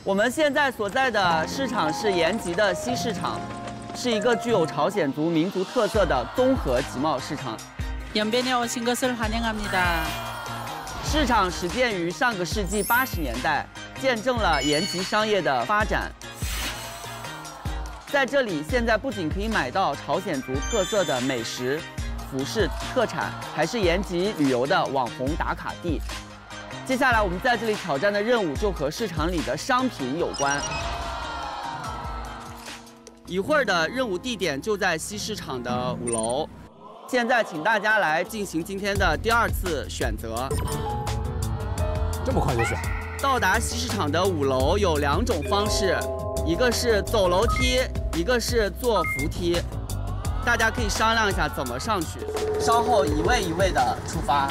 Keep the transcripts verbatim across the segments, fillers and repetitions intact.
我们现在所在的市场是延吉的西市场，是一个具有朝鲜族民族特色的综合集贸市场。 연변에 오신 것을 환영합니다. 市场始建于上个世纪八十年代，见证了延吉商业的发展。在这里，现在不仅可以买到朝鲜族特色的美食、服饰、特产，还是延吉旅游的网红打卡地。接下来我们在这里挑战的任务就和市场里的商品有关。一会儿的任务地点就在西市场的五楼。 现在，请大家来进行今天的第二次选择。 这么快就选？ 到达西市场的五楼有两种方式，一个是走楼梯，一个是坐扶梯。大家可以商量一下怎么上去，稍后一位一位的出发。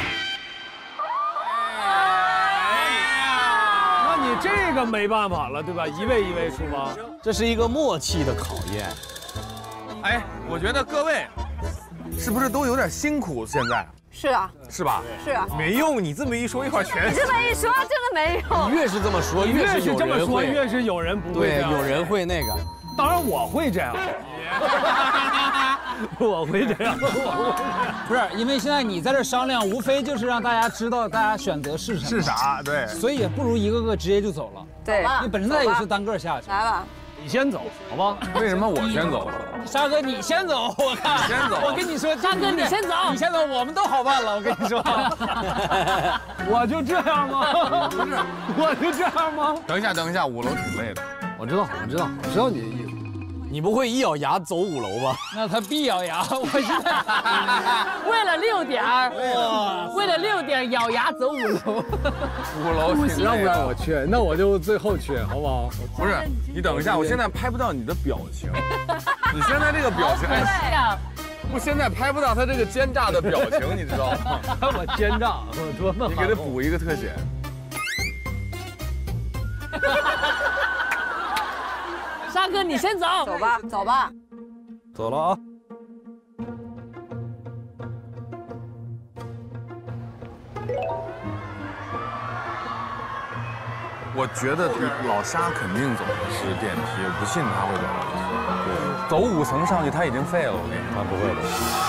那你这个没办法了，对吧？一位一位出发， 这是一个默契的考验。 哎，我觉得各位。 是不是都有点辛苦？现在是啊， 是吧？ 是啊， 没用，你这么一说，一会儿全。 你这么一说，真的没用。 你越是这么说，越是这么说，越是有人不会。 对，有人会那个。 当然我会这样。我会这样。 不是，因为现在你在这商量，无非就是让大家知道大家选择是什么。 是啥？对。 所以也不如一个个直接就走了。 对， 因为本身他也是单个下去。 来吧。 你先走，好吧？ 为什么我先走？ 沙哥，你先走，我看。 你先走。 我跟你说， 沙哥，你先走。 你先走，我们都好办了。我跟你说。 我就这样吗？不是，我就这样吗？ 等一下，等一下，五楼挺累的。 我知道，我知道，我知道你的意思。你不会一咬牙走五楼吧？ 那他必咬牙。我现在为了六点儿，为了六点咬牙走五楼。 五楼挺累的。 让不让我去？那我就最后去，好不好？ 不是，你等一下，我现在拍不到你的表情。你现在这个表情，哎，我现在拍不到他这个奸诈的表情，你知道吗？ 我奸诈，我多么…… 你给他补一个特写。 沙哥，你先走，走吧，走吧， 走了啊！ 我觉得老沙肯定走的是电梯，我不信他会走楼梯。对，走五层上去他已经废了，我跟你说， 不会的。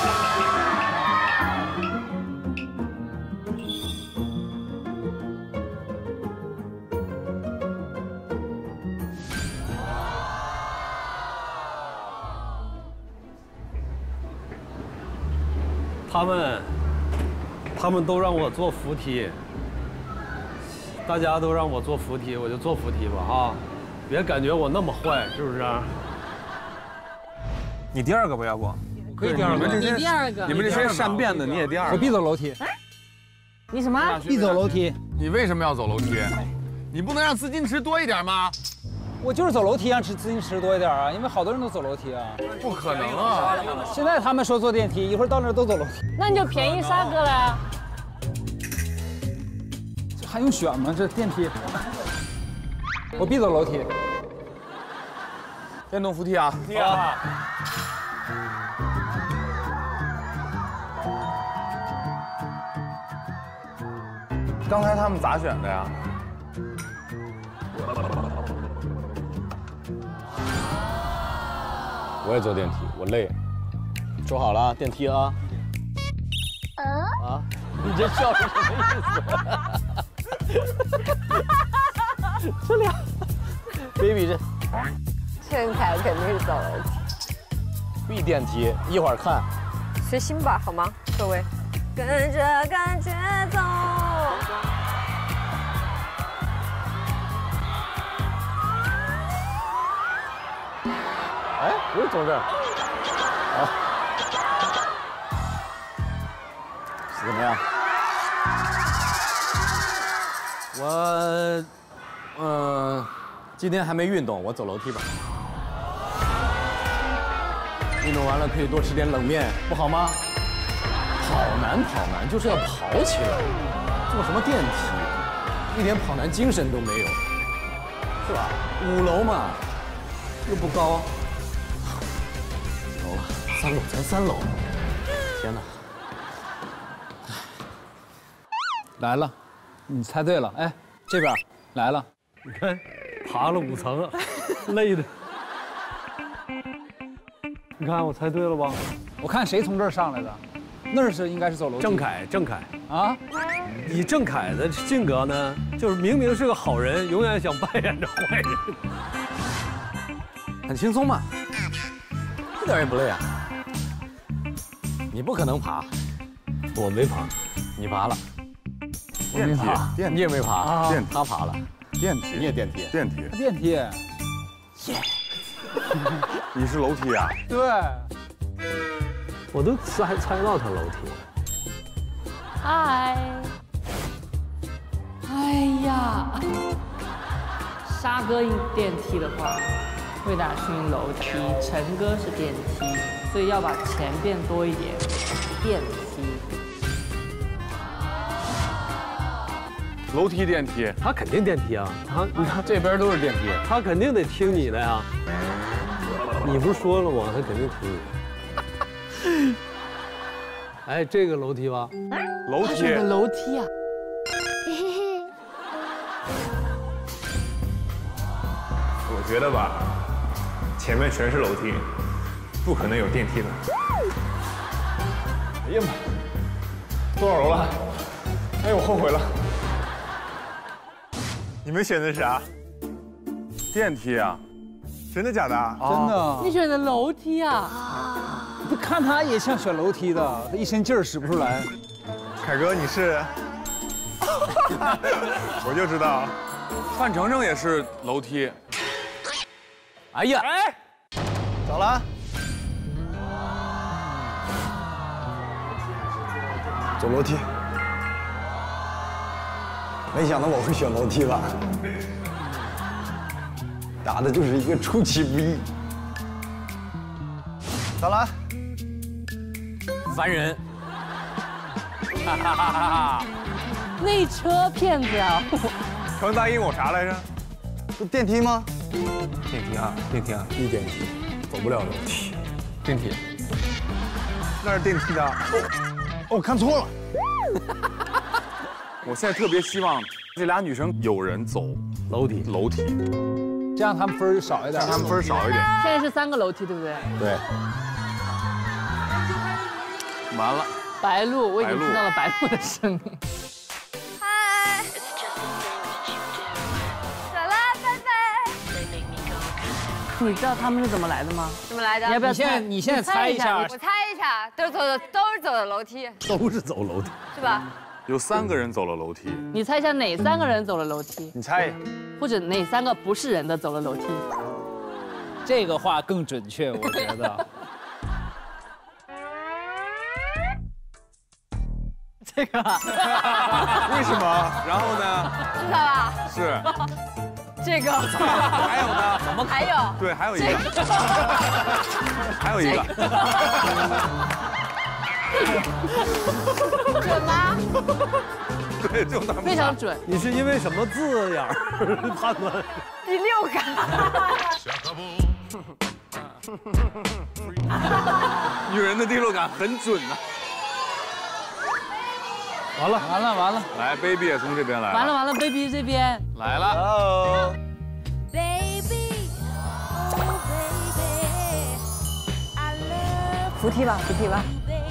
他们，他们都让我坐扶梯，大家都让我坐扶梯，我就坐扶梯吧啊！别感觉我那么坏，是不是？ 你第二个吧，要不？ 可以第二个。 你第二个。 你们这些善变的，你也第二个。 我必走楼梯。 你什么？ 必走楼梯。 你为什么要走楼梯？你不能让资金池多一点吗？ 我就是走楼梯让资金池多一点啊，因为好多人都走楼梯啊。 不可能啊！ 现在他们说坐电梯，一会儿到那儿都走楼梯。 那你就便宜沙哥了呀。 这还用选吗？这电梯。我必走楼梯。 电动扶梯啊！ 梯啊！ 刚才他们咋选的呀？ 我也坐电梯，我累。说好了，电梯啊。啊？你这笑是什么意思？这俩 ，baby 这。 陈凯肯定是走楼梯。 必电梯，一会儿看。 随心吧，好吗，各位？跟着感觉走。 哎，不是从这儿。好，怎么样？我，嗯，今天还没运动，我走楼梯吧。运动完了可以多吃点冷面，不好吗？跑男跑男就是要跑起来，坐什么电梯，一点跑男精神都没有，是吧？五楼嘛，又不高。 楼了，三楼才三楼，天哪！ 来了，你猜对了，哎，这边来了， 你看， 爬了五层，累的。你看我猜对了吧？ 我看谁从这儿上来的，那儿是应该是走楼梯。 郑恺，郑恺啊， 以郑恺的性格呢，就是明明是个好人，永远想扮演着坏人。 很轻松嘛，一点也不累啊。你不可能爬， 我没爬， 你爬了。 我没爬， 电你也没爬， 电他爬了， 电梯， 你也电梯， 电梯， 电梯。 你是楼梯啊？ 对， 我都猜猜到他楼梯。 嗨，哎呀，沙哥电梯的话，魏大勋楼梯，陈哥是电梯，所以要把钱变多一点，电梯。 楼梯电梯， 他肯定电梯啊！他你看这边都是电梯， 他肯定得听你的呀。你不是说了吗？他肯定听你的。哎，这个楼梯吧？ 楼梯， 楼梯啊！ 我觉得吧，前面全是楼梯，不可能有电梯的。哎呀妈，多少楼了？哎，我后悔了。你们选的是啥？ 电梯啊！ 真的假的？ 真的。 你选的楼梯啊？ 不看他也像选楼梯的，他一身劲儿使不出来。 凯哥，你是？我就知道。 范丞丞也是楼梯。 哎呀， 哎， 走了。 走楼梯。没想到我会选楼梯吧？打的就是一个出其不意。 走了。烦人。哈哈哈哈！ 内车骗子啊！ 刚答应我啥来着？ 是电梯吗？ 电梯啊，电梯啊， 一电梯，走不了楼梯。 电梯。那是电梯的。 哦，看错了。 我现在特别希望这俩女生有人走楼梯， 楼梯， 这样他们分儿就少一点， 让他们分少一点。 现在是三个楼梯，对不对？ 对。 完了。 白鹿，我已经听到了白鹿的声音。 嗨，走了，拜拜。 你知道他们是怎么来的吗？ 怎么来的？ 你要不要你现在你现在猜一下， 我猜一下，都是走的都是走的楼梯， 都是走楼梯， 是吧？ 有三个人走了楼梯。 你猜一下哪三个人走了楼梯？ 你猜， 或者哪三个不是人的走了楼梯？ 这个话更准确，我觉得。 这个。 为什么？然后呢？ 知道吧？ 是。 这个。 还有呢？ 怎么？还有。 对，还有一个。还有一个。 准吗？ 对，就那么非常准。 你是因为什么字眼儿判断？ 第六感。 女人的第六感很准呐。 完了， 完了，完了。 来 ，baby 也从这边来。 完了完了 ，baby 这边来了。 哦。 扶梯吧，扶梯吧。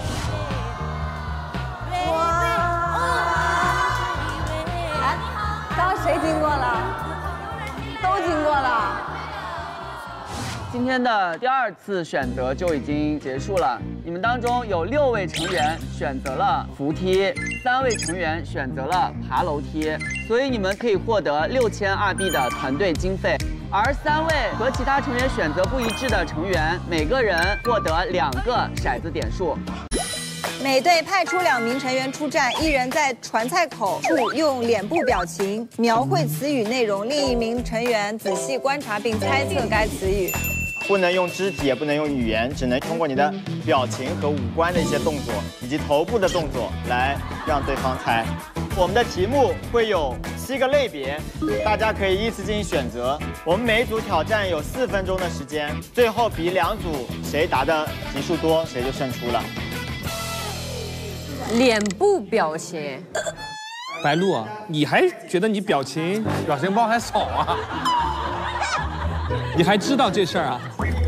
刚刚谁经过了？都经过了。 今天的第二次选择就已经结束了，你们当中有六位成员选择了扶梯，三位成员选择了爬楼梯，所以你们可以获得六千二币的团队经费。而三位和其他成员选择不一致的成员，每个人获得两个骰子点数。 每队派出两名成员出战，一人在传菜口处用脸部表情描绘词语内容，另一名成员仔细观察并猜测该词语。 不能用肢体，也不能用语言，只能通过你的表情和五官的一些动作，以及头部的动作来让对方猜。我们的题目会有七个类别，大家可以依次进行选择。我们每一组挑战有四分钟的时间，最后比两组谁答的题数多，谁就胜出了。 脸部表情， 白鹿啊，你还觉得你表情表情包还少啊？ 你还知道这事儿啊？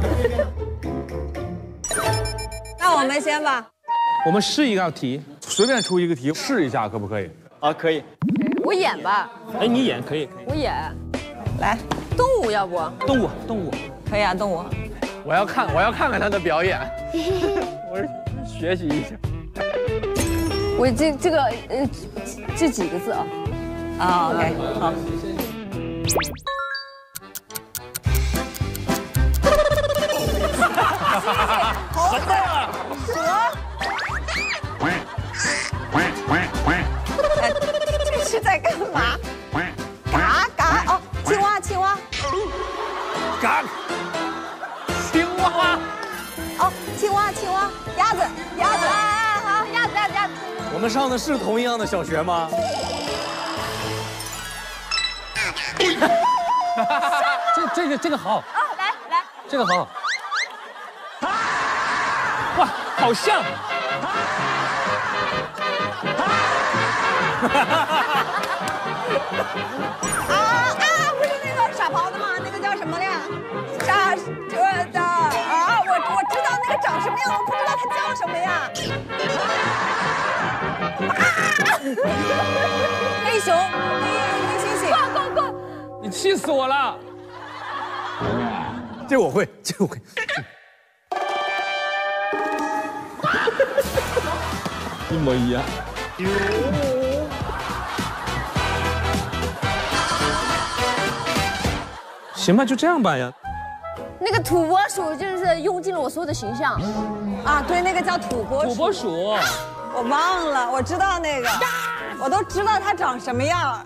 那我们先吧。 我们试一道题， 随便出一个题试一下，可不可以？ 啊，可以。 我演吧。 哎，你演可以，可以。 我演。 来， 动物要不？ 动物，动物。 可以啊，动物。 我要看，我要看看他的表演，我学习一下。 我这这个呃这几个字啊。 啊 ，OK， 好。 好可爱，蛇。 哎，这是在干嘛？嘎嘎哦，青蛙青蛙。 嘎。青蛙。 哦，青蛙青蛙，鸭子鸭子。 啊好，鸭子鸭子鸭子。 我们上的是同一样的小学吗？ 这这个这个好。 哦，来来。 这个好。哇，好像。 啊啊！不是那个傻狍子吗？那个叫什么呀？傻这的啊！我我知道那个长什么样，我不知道它叫什么呀。黑熊，黑黑猩猩。 过过过！ 你气死我了！ 这我会，这我会。 一模一样。行吧，就这样吧呀。 那个土拨鼠就是用尽了我所有的形象。 啊，对，那个叫土拨鼠。 土拨鼠。 我忘了，我知道那个，我都知道它长什么样。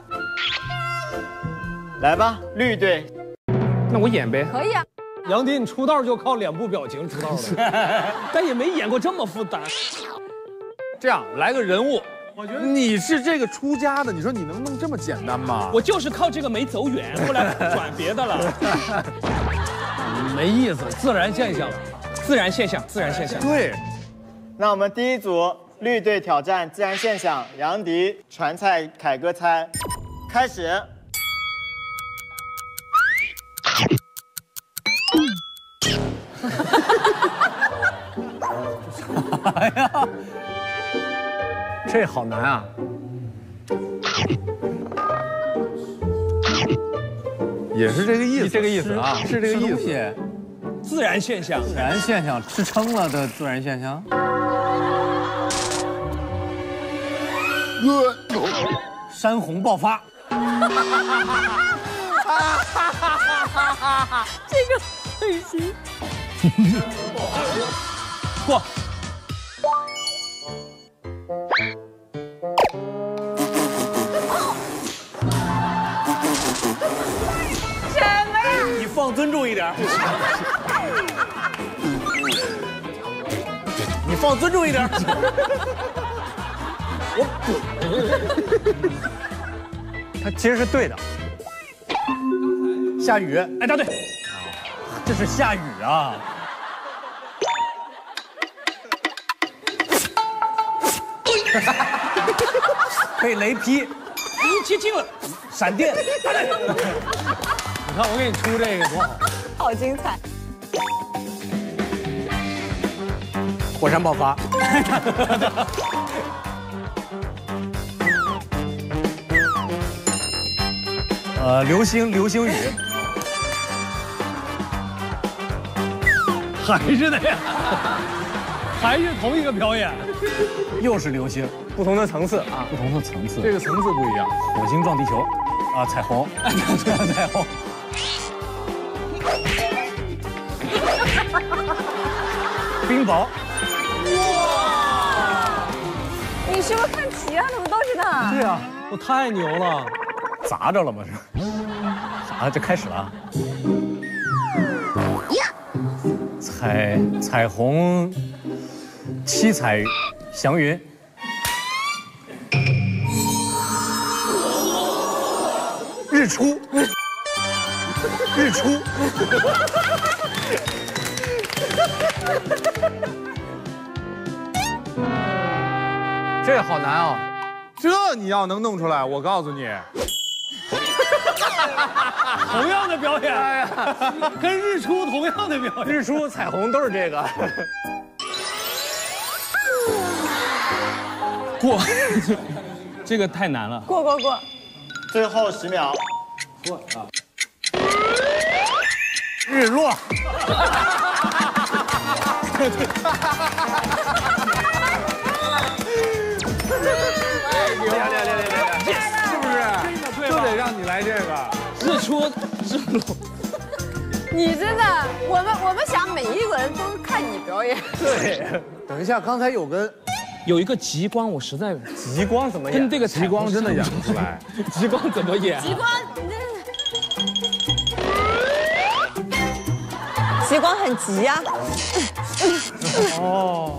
来吧，绿队。 那我演呗。 可以啊。 杨迪，你出道就靠脸部表情出道的， 但也没演过这么复杂。 这样来个人物，我觉得你是这个出家的，你说你能弄这么简单吗？ 我就是靠这个没走远，后来转别的了。 没意思，自然现象， 自然现象，自然现象。 对。 那我们第一组绿队挑战自然现象，杨迪传菜，凯哥猜，开始。 哎呀，这好难啊！ 也是这个意思， 这个意思啊， 是这个意思。 自然现象， 自然现象，吃撑了的自然现象。山洪爆发。 这个很行。 过。 什么呀？ 你放尊重一点。你放尊重一点。我。 他其实是对的。下雨。 哎，答对。 这是下雨啊。被雷劈， 你接近了， 闪电。 你看我给你出这个多好， 好精彩。 火山爆发。呃，流星流星雨。 还是那样，还是同一个表演， 又是流星， 不同的层次啊， 不同的层次， 这个层次不一样。 火星撞地球，啊，彩虹，彩虹，冰雹。 哇！你是不是看题啊？怎么都知道？ 对啊，我太牛了， 砸着了吗？是？啊，就开始了啊。彩彩虹，七彩祥云，日出，日出， 这好难啊！ 这你要能弄出来，我告诉你， 同样的表演，哎呀，跟日出同样的表演， 日出彩虹都是这个。 过，这个太难了。 过过过， 最后十秒。 过啊！ 日落。 厉害厉害厉害厉害！是不是？就得让你来这个日出日落。 你真的，我们我们想每一个人都看你表演。 对，等一下，刚才有个有一个极光，我实在极光怎么演？ 跟这个极光真的演不出来。 极光怎么演？ 极光， 极光很急呀。 哦。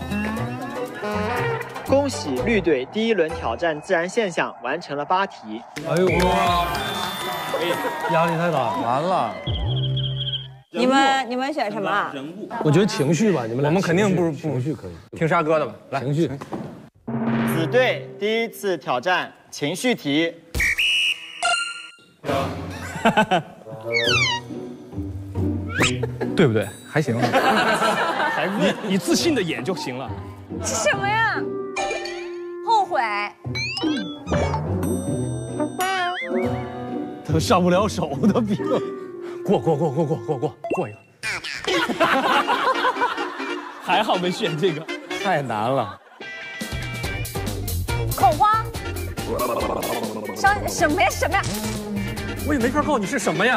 恭喜绿队第一轮挑战自然现象完成了八题。 哎呦哇！压力太大， 完了。 你们你们选什么？ 我觉得情绪吧，你们俩。 我们肯定不情绪可以。 听沙哥的吧，来情绪。 子队第一次挑战情绪题。 对不对？还行。 你你自信的演就行了。 是什么呀？后悔。 他上不了手的笔。 过过过过过过过过一个。 还好没选这个， 太难了。 恐慌。伤什么呀什么呀？ 我也没法告诉你是什么呀。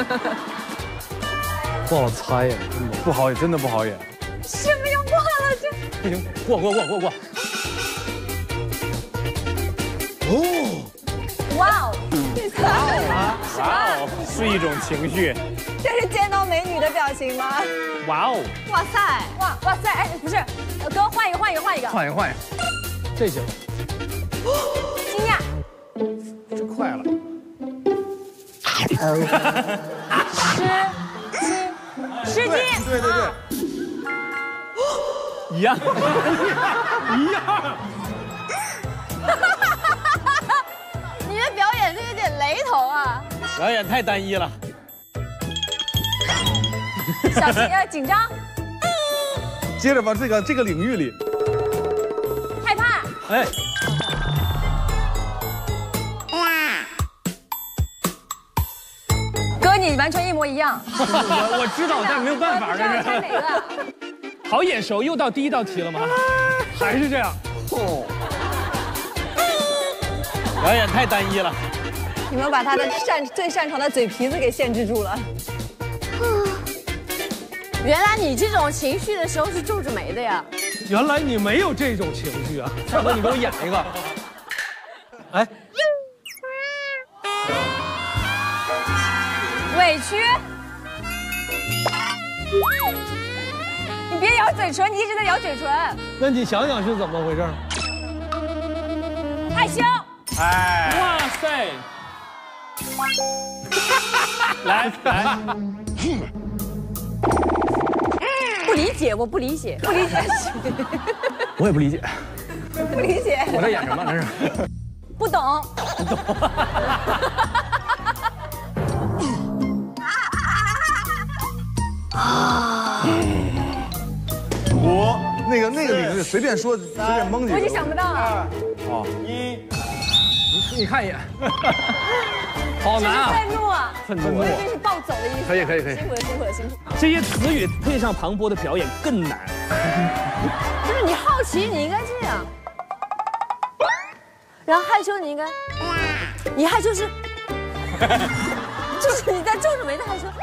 不好猜呀，真的不好演，真的不好演。 什么又过了这？ 不行，过过过过过。 哦， 哇哦！ 哇哦，是一种情绪。 这是见到美女的表情吗？ 哇哦！ 哇塞！哇哇塞！哎，不是，哥换一个，换一个，换一个。 换一个，换一个。 这行。 惊讶。 这快了。 十七，十七。 对对对。 一样。 一样。 你的表演是有点雷同啊。 表演太单一了。 小心呃紧张。 接着吧，这个这个领域里。 害怕。 哎。 哥，你完全一模一样。 我我知道，但没有办法，这是。 猜哪个？ 好眼熟，又到第一道题了吗？还是这样。哦。表演太单一了。 你们把他的擅最擅长的嘴皮子给限制住了。 原来你这种情绪的时候是皱着眉的呀？ 原来你没有这种情绪啊！大哥，你给我演一个。哎。 委屈。你别咬嘴唇，你一直在咬嘴唇。 那你想想是怎么回事？ 害羞。 哎，哇塞！来来。 不理解，我不理解，不理解。 我也不理解。 不理解。 我在演什么？这是。 不懂。 不懂。 啊。我那个那个领域随便说随便蒙几个。 我已经想不到了。 哦， 一。 你看一眼。好难啊！ 愤怒啊！ 愤怒， 我以为是暴走的意思。 可以可以可以。 辛苦了辛苦了辛苦。 这些词语配上庞博的表演更难。 就是你好奇，你应该这样。然后害羞，你应该，你害羞是，就是你在皱着眉的害羞。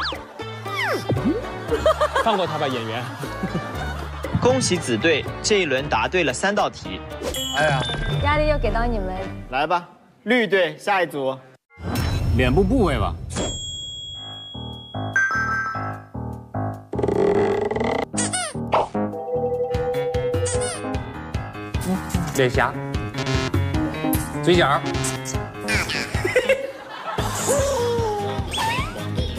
放过他吧，演员。 恭喜子队这一轮答对了三道题。 哎呀， 压力又给到你们。 来吧，绿队下一组。 脸部部位吧。脸颊。嘴角。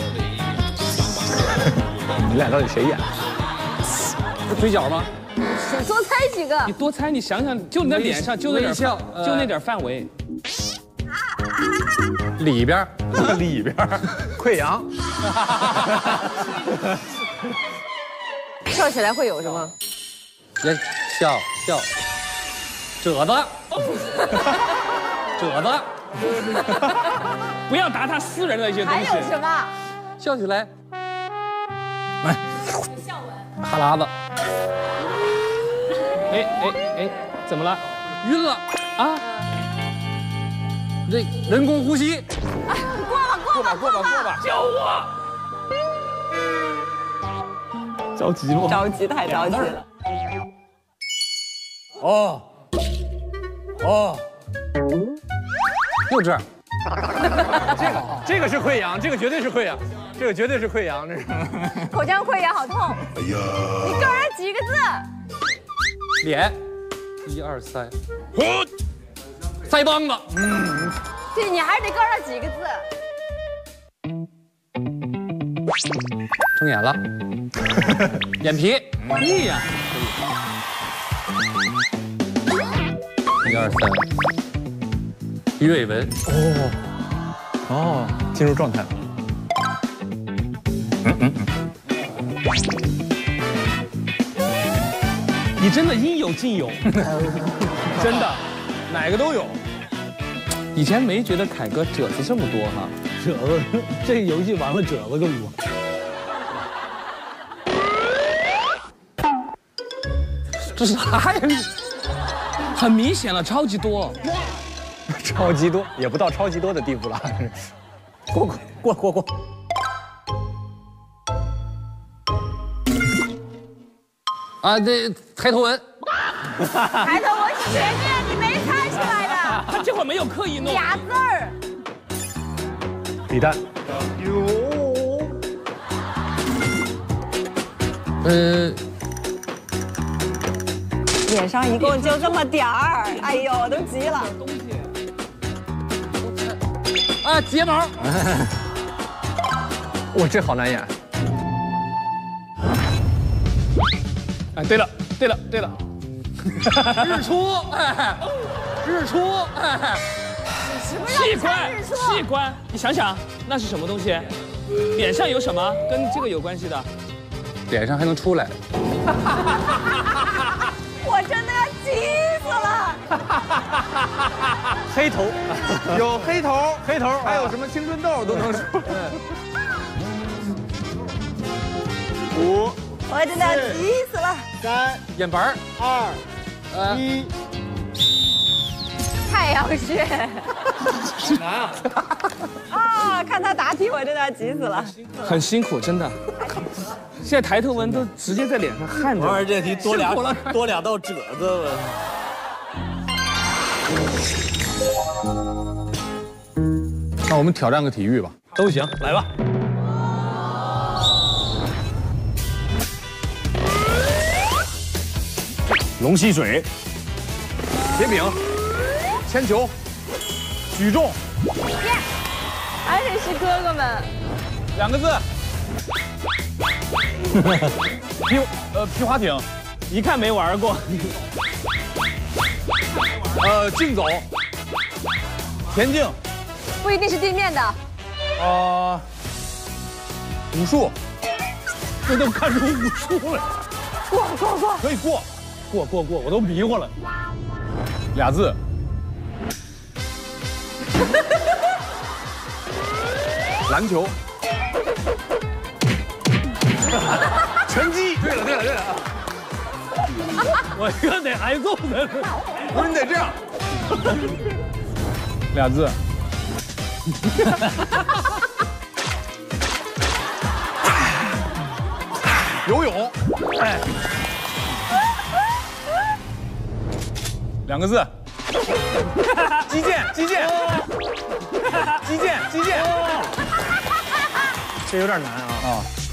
你俩到底谁演？这嘴角吗？ 多猜几个。 你多猜，你想想，就那脸上，就那点微笑呃就那点范围。 里边儿，里边儿，溃疡。 跳起来会有什么？ 别笑笑，褶子，褶子。 不要答他私人的一些东还西。 有什么？ 笑起来， 来，哈喇子。 哎哎哎，怎么了？ 晕了啊！ 这人工呼吸。 哎，过吧过吧过吧过吧， 救我！ 着急吗？ 着急，太着急了。 哦，哦，幼稚。这个这个是溃疡，这个绝对是溃疡，这个绝对是溃疡，这是。 口腔溃疡好痛。哎呀！你告诉他几个字？ 脸，一二三，腮帮子。嗯。 对，你还是得告诉他几个字。 睁眼了，眼皮， 闭呀， 一二三，鱼尾纹。 哦，哦，进入状态了。嗯嗯嗯。 你真的应有尽有，真的，哪个都有。以前没觉得凯哥褶子这么多哈， 褶子，这个游戏完了褶子更多。 这是啥呀？很明显了，超级多。 超级多也不到超级多的地步了。过过过过过。啊，这抬头纹。 抬头纹是前面你没猜出来的。 他这会儿没有刻意弄。 俩字儿。 李诞。 哟。 呃。 脸上一共就这么点儿，哎呦，我都急了。 啊，睫毛。 哇，这好难演。 哎，对了，对了，对了， 日出，哎，日出，哎， 器官，器官，你想想，那是什么东西？脸上有什么跟这个有关系的？ 脸上还能出来。 我真的要急死了。 黑头， 有黑头， 黑头， 还有什么青春痘都能说。 五，我真的要急死了。 三， 眼白二， 呃， 一。 太阳穴。 难啊！ 啊，看他答题，我真的要急死了。 很辛苦，真的。现在抬头纹都直接在脸上焊着。 玩儿这题多俩多两道褶子。 那我们挑战个体育吧， 都行，来吧。 龙吸水， 铁饼，铅球，举重。 还得是哥哥们。 两个字。皮呃皮划艇， 一看没玩过。 呃，竞走， 田径， 不一定是地面的。 呃，武术， 这都看出武术了。 过过过， 可以过， 过过过，我都迷糊了。 俩字。 篮球。拳击。对了对了对了。 我这得挨揍的。 不是你得这样。 俩字。 游泳。 哎。两个字。击剑击剑。击剑击剑。 这有点难啊。 啊。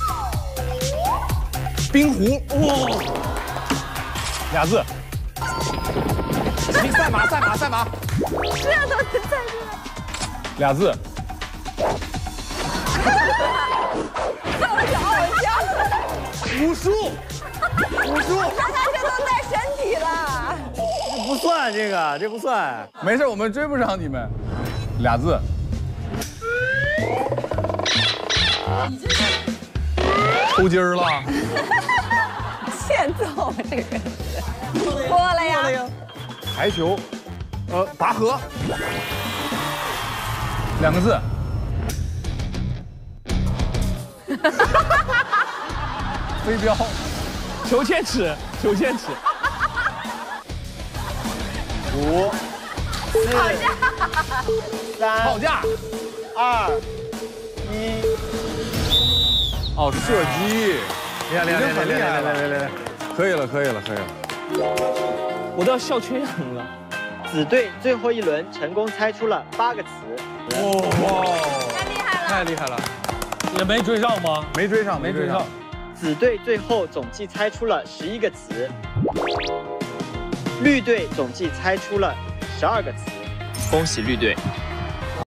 冰壶。 哇。 俩字。 赛马赛马赛马。 这都能猜出来。 俩字。 这么巧，我笑死了。 武术。武术。 大家这都在身算，这个这不算。 没事，我们追不上你们。俩字。抽筋儿了。 欠揍这个人。过了呀。 台球，呃，拔河。两个字。飞镖。 裘千尺，裘千尺。 五、四、三、 吵架、 二、一。 哦，射击， 厉害厉害厉害厉害厉害厉害！ 可以了，可以了，可以了。 我都要笑缺氧了。 子队最后一轮成功猜出了八个词。 哇， 太厉害了！ 太厉害了！ 也没追上吗？ 没追上，没追上。 子队最后总计猜出了十一个词，绿队总计猜出了十二个词。恭喜绿队！